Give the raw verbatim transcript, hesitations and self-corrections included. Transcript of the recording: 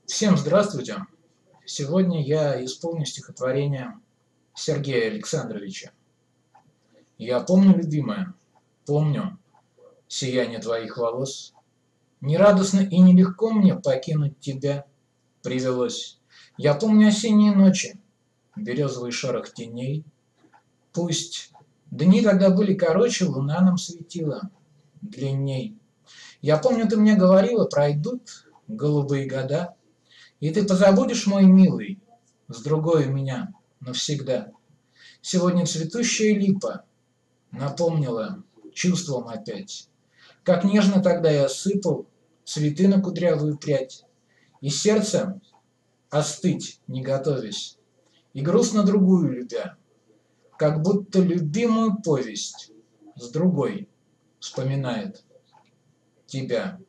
Всем здравствуйте! Сегодня я исполню стихотворение Сергея Александровича. Я помню, любимая, помню сияние твоих волос. Нерадостно и нелегко мне покинуть тебя привелось. Я помню осенние ночи, березовый шорох теней. Пусть дни тогда были короче, луна нам светила длинней. Я помню, ты мне говорила, пройдут голубые года, и ты позабудешь, мой милый, с другой у меня навсегда. Сегодня цветущая липа напомнила чувством опять, как нежно тогда я сыпал цветы на кудрявую прядь, и сердце остыть не готовясь, и грустно другую любя, как будто любимую повесть с другой вспоминает тебя.